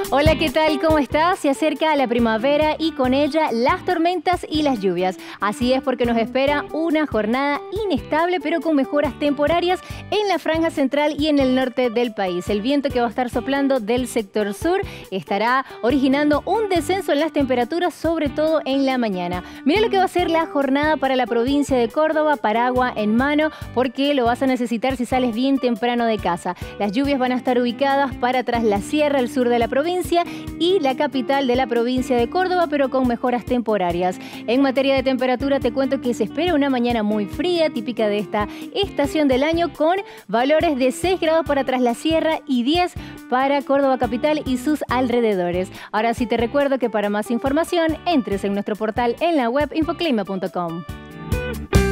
Hola, ¿qué tal? ¿Cómo estás? Se acerca la primavera y con ella las tormentas y las lluvias. Así es porque nos espera una jornada inestable pero con mejoras temporarias en la franja central y en el norte del país. El viento que va a estar soplando del sector sur estará originando un descenso en las temperaturas, sobre todo en la mañana. Mira lo que va a ser la jornada para la provincia de Córdoba, paraguas en mano, porque lo vas a necesitar si sales bien temprano de casa. Las lluvias van a estar ubicadas para tras la sierra, el sur de la provincia, y la capital de la provincia de Córdoba, pero con mejoras temporarias. En materia de temperatura te cuento que se espera una mañana muy fría, típica de esta estación del año, con valores de 6 grados para tras la sierra y 10 para Córdoba capital y sus alrededores. Ahora sí te recuerdo que para más información entres en nuestro portal en la web infoclima.com.